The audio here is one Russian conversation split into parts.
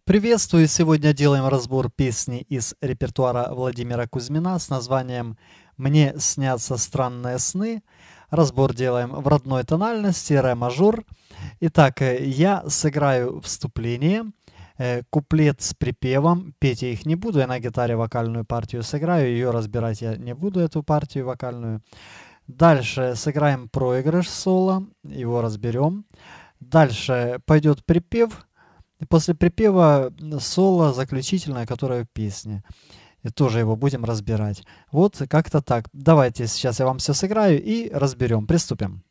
Приветствую! Сегодня делаем разбор песни из репертуара Владимира Кузьмина с названием «Мне снятся странные сны». Разбор делаем в родной тональности, ре мажор. Итак, я сыграю вступление, куплет с припевом. Петь я их не буду, я на гитаре вокальную партию сыграю, ее разбирать я не буду, эту партию вокальную. Дальше сыграем проигрыш соло, его разберем. Дальше пойдет припев. И после припева соло заключительное, которое в песне. И тоже его будем разбирать. Вот как-то так. Давайте сейчас я вам все сыграю и разберем. Приступим.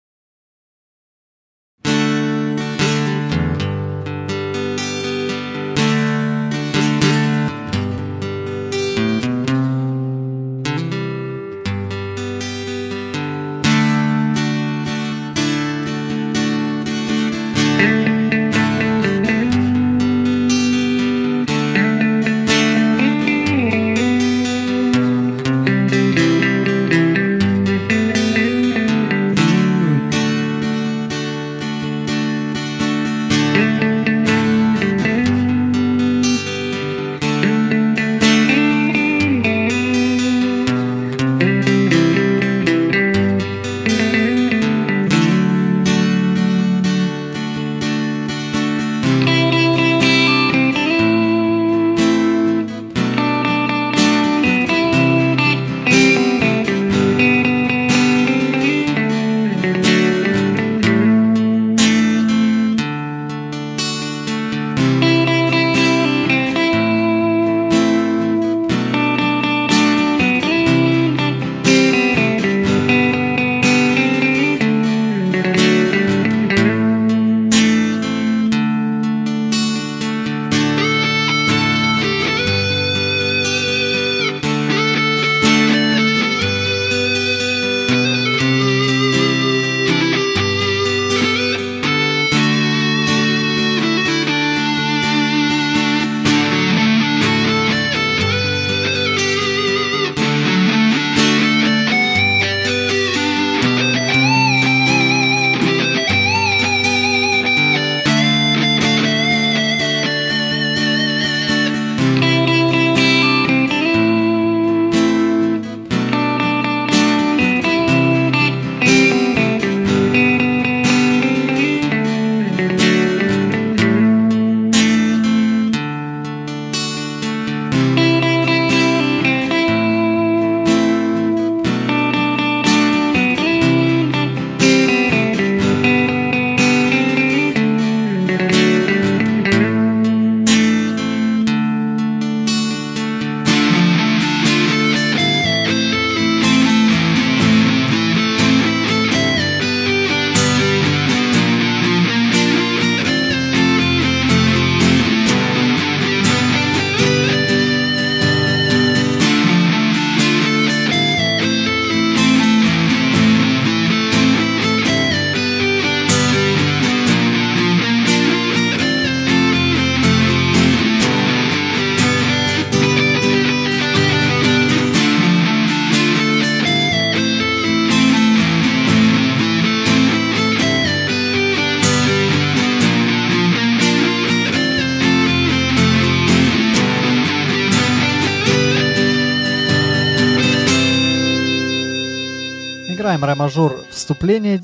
Играем ре мажор вступление.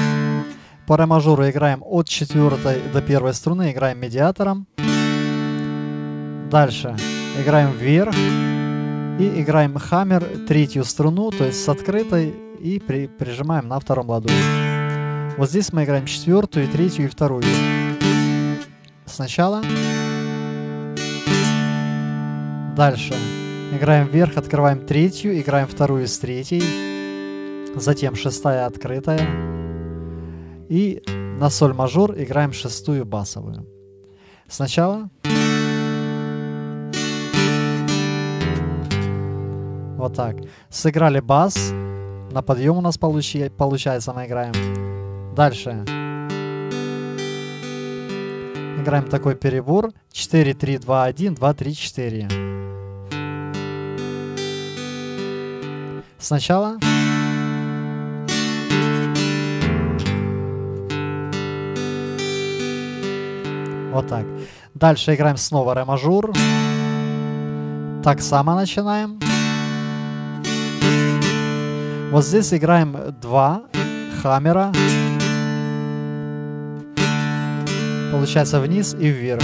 По ре мажору играем от 4 до 1 струны, играем медиатором. Дальше играем вверх и играем хаммер 3 струну, то есть с открытой, и прижимаем на 2 ладу. Вот здесь мы играем 4, 3 и 2. Сначала. Дальше играем вверх, открываем 3, играем 2 с 3. Затем 6 открытая. И на соль мажор играем 6 басовую. Сначала. Вот так. Сыграли бас. На подъем у нас получается, мы играем. Дальше. Играем такой перебор. 4, 3, 2, 1, 2, 3, 4. Сначала. Вот так. Дальше играем снова ре мажор. Так само начинаем. Вот здесь играем 2 хаммера. Получается вниз и вверх.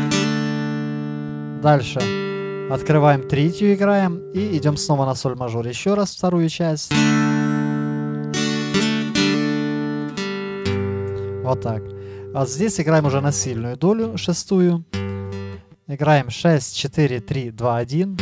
Дальше открываем третью, играем и идем снова на соль мажор. Еще раз вторую часть. Вот так. А здесь играем уже на сильную долю, шестую. Играем 6, 4, 3, 2, 1.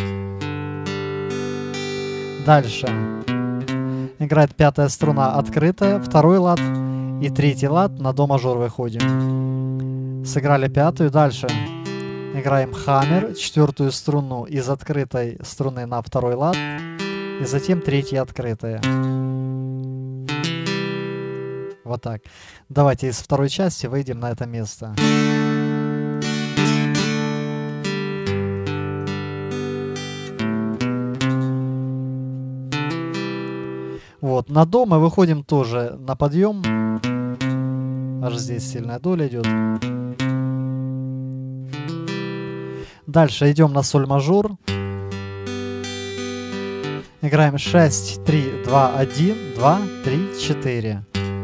Дальше играет 5-я струна открытая, 2-й лад и 3-й лад на до мажор выходим. Сыграли 5-ю, дальше играем хаммер, 4-ю струну из открытой струны на 2-й лад и затем 3-я открытая. Вот так. Давайте из второй части выйдем на это место. Вот, на до мы выходим тоже на подъем. Аж здесь сильная доля идет. Дальше идем на соль мажор. Играем 6, 3, 2, 1, 2, 3, 4.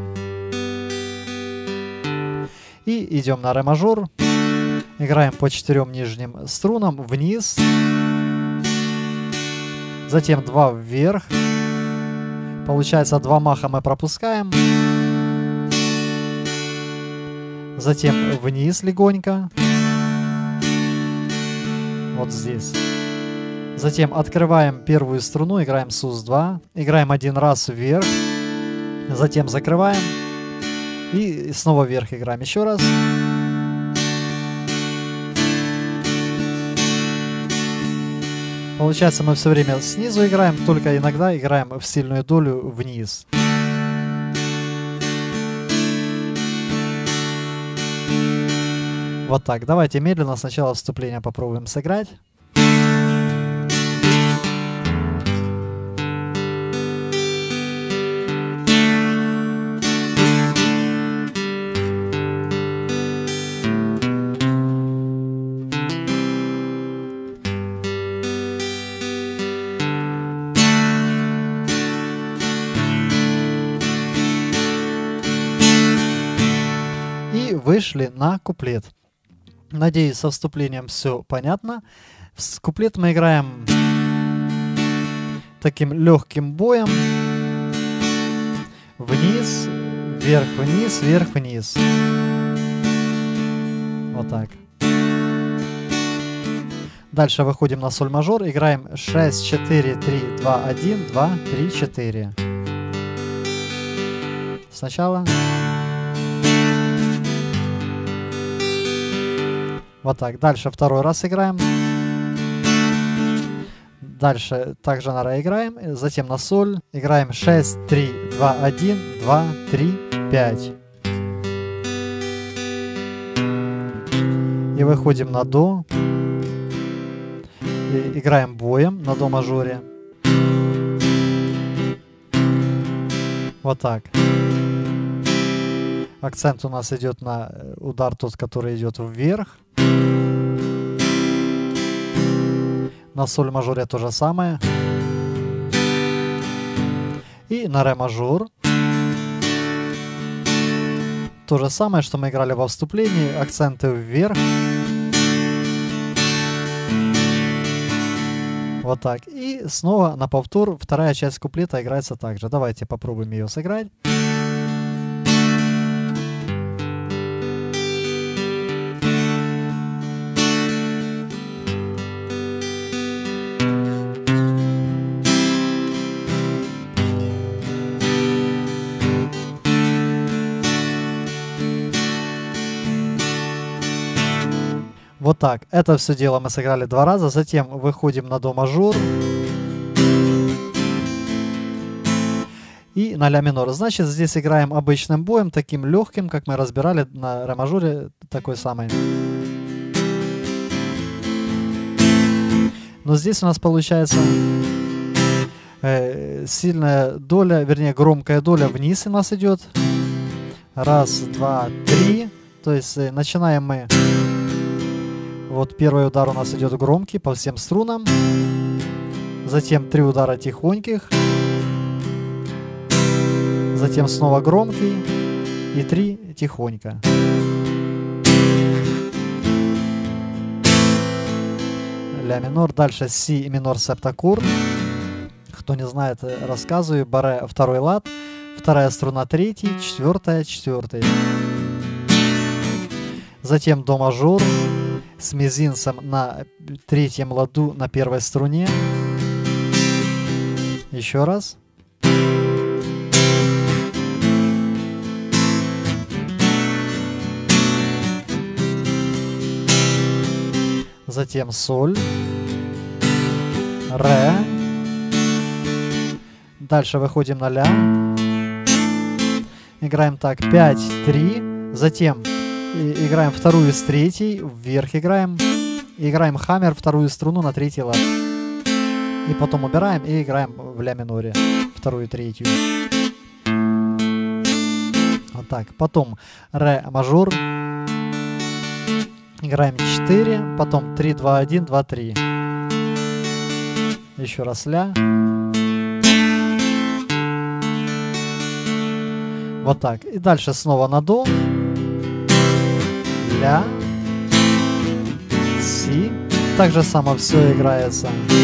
И идем на ре мажор. Играем по 4 нижним струнам вниз. Затем 2 вверх. Получается 2 маха мы пропускаем. Затем вниз легонько. Вот здесь. Затем открываем первую струну, играем sus-2. Играем 1 раз вверх. Затем закрываем. И снова вверх играем еще раз. Получается, мы все время снизу играем, только иногда играем в сильную долю вниз. Вот так. Давайте медленно сначала вступление попробуем сыграть. Вышли на куплет. Надеюсь, со вступлением все понятно. С куплет мы играем таким легким боем. Вниз, вверх, вниз, вверх, вниз. Вот так. Дальше выходим на соль мажор. Играем 6, 4, 3, 2, 1, 2, 3, 4. Сначала. Вот так. Дальше второй раз играем. Дальше также на ре играем. Затем на соль. Играем 6, 3, 2, 1, 2, 3, 5. И выходим на до. И играем боем на до мажоре. Вот так. Акцент у нас идет на удар тот, который идет вверх. На соль мажоре то же самое. И на ре мажор. То же самое, что мы играли во вступлении. Акценты вверх. Вот так. И снова на повтор вторая часть куплета играется так же. Давайте попробуем ее сыграть. Вот так. Это все дело мы сыграли 2 раза. Затем выходим на до мажор. И на ля минор. Значит, здесь играем обычным боем, таким легким, как мы разбирали на ре мажоре, такой самый. Но здесь у нас получается сильная доля, вернее громкая доля вниз у нас идет. 1, 2, 3. То есть начинаем мы Вот первый удар у нас идет громкий по всем струнам. Затем 3 удара тихоньких. Затем снова громкий. И 3 тихонько. Ля минор. Дальше си минор септаккорд. Кто не знает, рассказываю. Баре второй лад. Вторая струна третий. Четвертая четвертый. Затем до мажор. С мизинцем на третьем ладу на первой струне. Еще раз. Затем соль. Ре. Дальше выходим на ля. Играем так 5-3. Затем играем вторую с третьей. Вверх играем. Играем хаммер вторую струну на третий лад. И потом убираем и играем в ля миноре. Вторую, третью. Вот так. Потом ре мажор. Играем 4. Потом 3-2-1, 2-3. Еще раз ля. Вот так. И дальше снова на до. Ля. Си. Так же само все играется.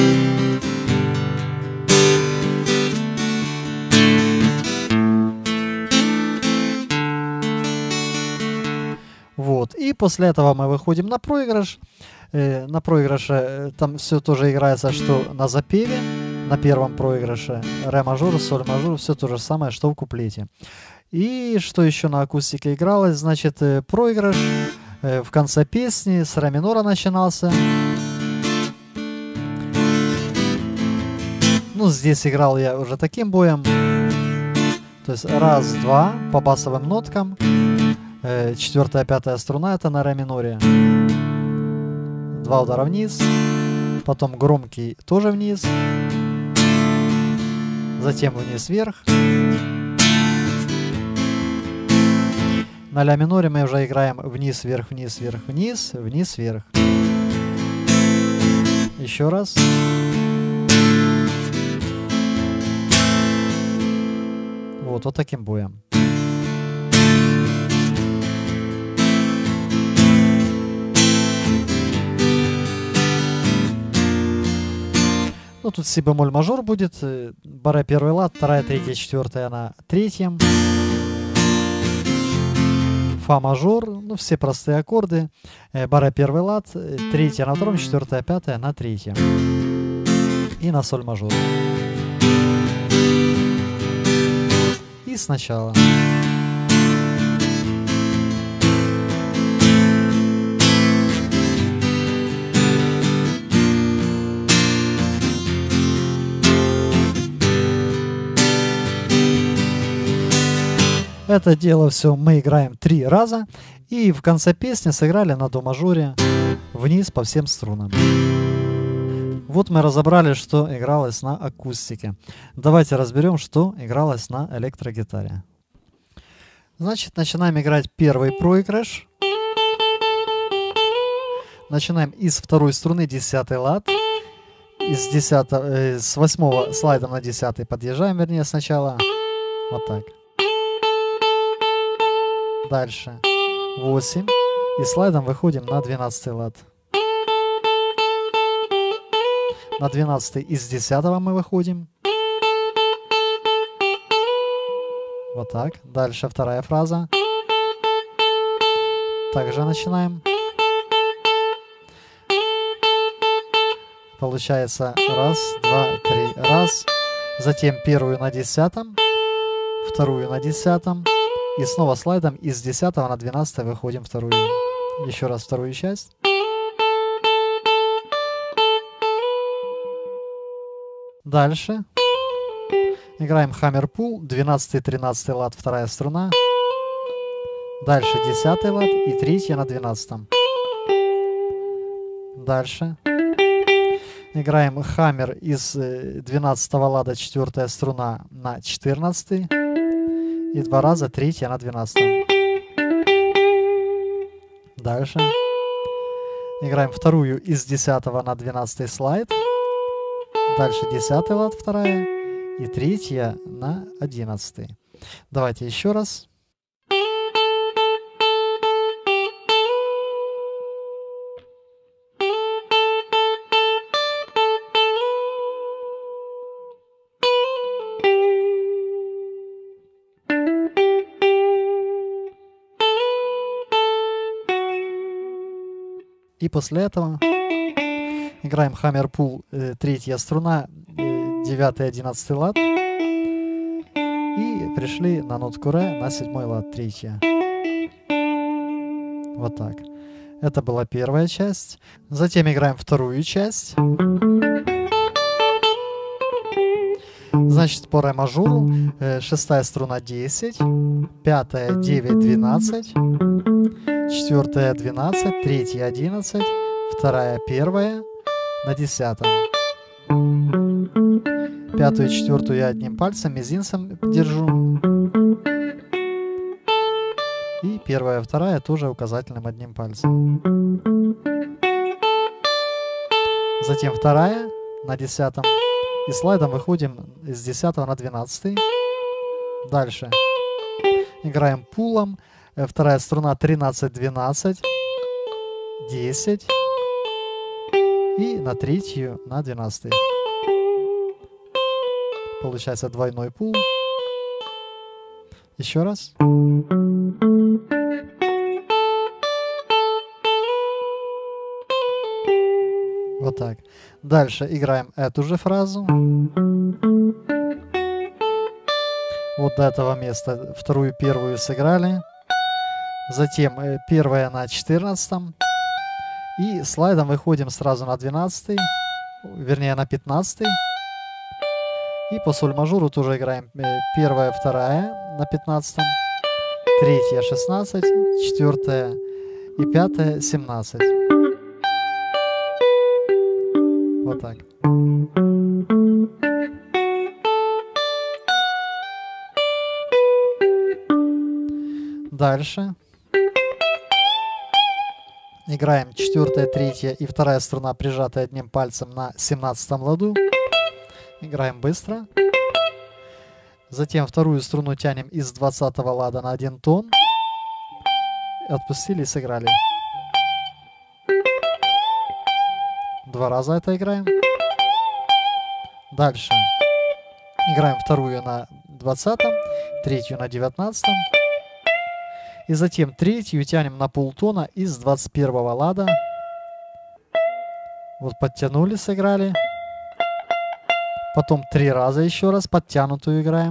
Вот. И после этого мы выходим на проигрыш. На проигрыше там все тоже играется, что на запеве. На первом проигрыше ре мажор, соль мажор, все то же самое, что в куплете. И что еще на акустике игралось? Значит, проигрыш в конце песни с ре минора начинался. Ну, здесь играл я уже таким боем. То есть раз, два по басовым ноткам. Четвертая, пятая струна это на ре миноре. 2 удара вниз. Потом громкий тоже вниз. Затем вниз вверх. На ля миноре мы уже играем вниз вверх вниз вверх вниз вниз вверх. Еще раз. Вот таким боем. Ну, тут си бемоль мажор будет, баре первый лад, вторая, третья, четвертая на третьем. Фа мажор, ну, все простые аккорды. Баре первый лад, третья на втором, четвертая, пятая на третьем. И на соль мажор. И сначала. Это дело все мы играем 3 раза. И в конце песни сыграли на до мажоре вниз по всем струнам. Вот мы разобрали, что игралось на акустике. Давайте разберем, что игралось на электрогитаре. Значит, начинаем играть первый проигрыш. Начинаем из второй струны 10-й лад. С 8-го слайдом на 10-й подъезжаем, вернее, сначала. Вот так. Дальше 8. И слайдом выходим на 12 лад. На 12 из 10 мы выходим. Вот так. Дальше вторая фраза. Также начинаем. Получается раз, два, три, раз. Затем первую на 10, вторую на 10. И снова слайдом из 10 на 12 выходим вторую. Еще раз вторую часть. Дальше. Играем хаммер пул. 12-13 лад, вторая струна. Дальше 10 лад и третья на 12. Дальше. Играем хаммер из 12 лада, 4 струна на 14. И 2 раза третья на 12. Дальше. Играем вторую из 10 на 12 слайд. Дальше 10 лад вторая. И третья на 11. Давайте еще раз. И после этого играем хаммер-пул, третья струна, 9-11 лад. И пришли на нотку ре на 7 лад, третья. Вот так. Это была первая часть. Затем играем вторую часть. Значит, по ре мажору 6 струна 10, 5 9, 12, 4 12, 3 11, 2 1 на 10. Пятую и четвертую я одним пальцем, мизинцем держу. И первая, вторая тоже указательным одним пальцем. Затем вторая на 10. И слайдом выходим с 10 на 12. Дальше играем пулом. Вторая струна 13, 12, 10. И на третью на 12. Получается двойной пул. Еще раз. Вот так. Дальше играем эту же фразу. Вот до этого места вторую, первую сыграли. Затем первая на 14. И слайдом выходим сразу на 12. Вернее, на 15. И по соль мажору тоже играем первая, вторая на 15. Третья 16. Четвертая и пятая 17. Вот так. Дальше. Играем 4, 3 и 2 струна, прижатая одним пальцем на 17 ладу. Играем быстро. Затем вторую струну тянем из 20 лада на 1 тон. Отпустили и сыграли. 2 раза это играем. Дальше. Играем вторую на 20, третью на 19. И затем третью тянем на полтона из 21 лада. Вот подтянули, сыграли. Потом 3 раза еще раз подтянутую играем.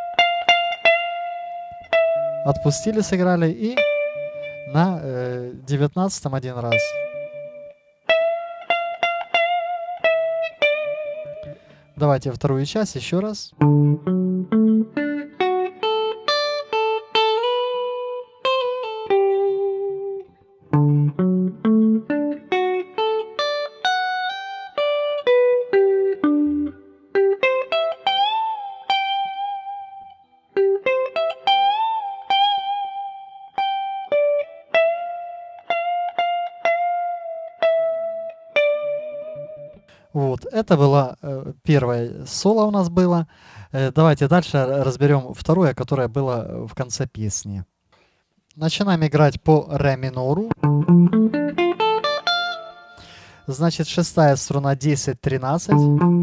Отпустили, сыграли и на 19 один раз. Давайте вторую часть еще раз. Вот, это было первое соло у нас было. Давайте дальше разберем второе, которое было в конце песни. Начинаем играть по ре минору. Значит, 6 струна 10, 13.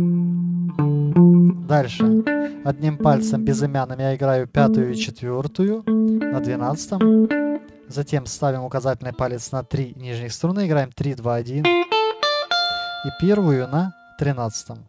Дальше одним пальцем безымянным я играю 5 и 4 на 12. Затем ставим указательный палец на 3 нижних струны, играем 3, 2, 1. И первую на 13.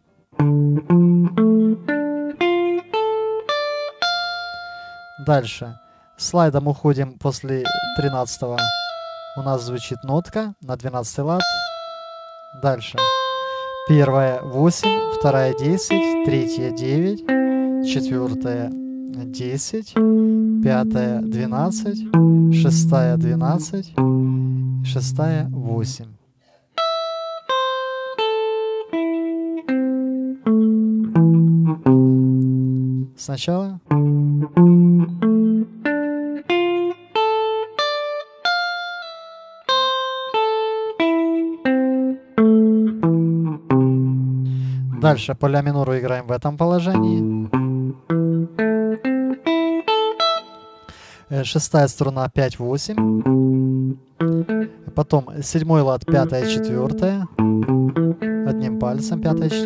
Дальше слайдом уходим после 13. У нас звучит нотка на 12 лад. Дальше первая 8, вторая 10, третья 9, четвертая 10, пятая 12, шестая 12, шестая 8. Сначала. Дальше по ля минору играем в этом положении. Шестая струна 5-8. Потом седьмой лад 5-4. Одним пальцем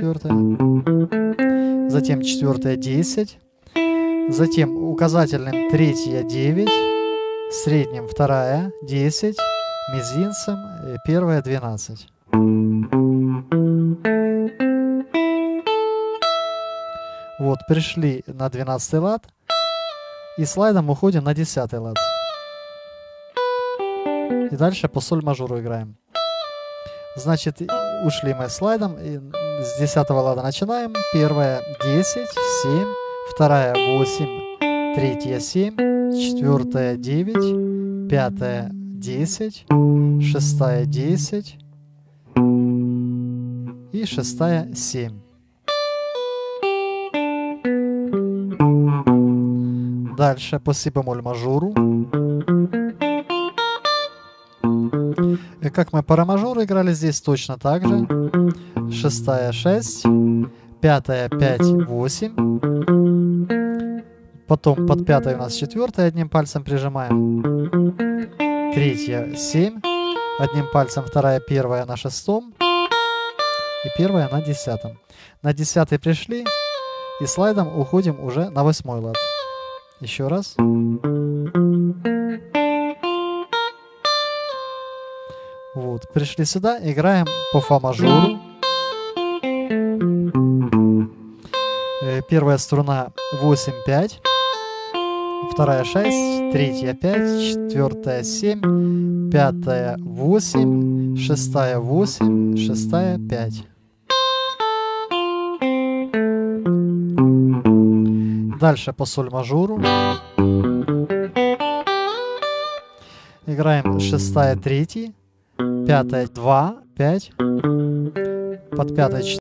5-4. Затем 4-10. Затем указательным 3-9. Средним 2-10. Мизинцем 1-12. Вот, пришли на 12 лад. И слайдом уходим на 10 лад. И дальше по соль мажору играем. Значит, ушли мы слайдом. И с 10 лада начинаем. Первая 10, 7, вторая 8, третья 7, четвертая 9, пятая 10, шестая 10 и шестая 7. Дальше по си бемоль мажору. И как мы по ре мажору играли, здесь точно так же. Шестая 6, пятая 5-8. Потом под пятой у нас четвертая, одним пальцем прижимаем. Третья 7, одним пальцем вторая, первая на шестом. И первая на 10. На 10 пришли и слайдом уходим уже на 8 лад. Еще раз. Вот, пришли сюда, играем по фа мажору. Первая струна 8-5, вторая 6, третья 5, четвертая 7, пятая 8, шестая 8, шестая 5. Дальше по соль мажору. Играем шестая 3, пятая 2, 5, под пятой 4.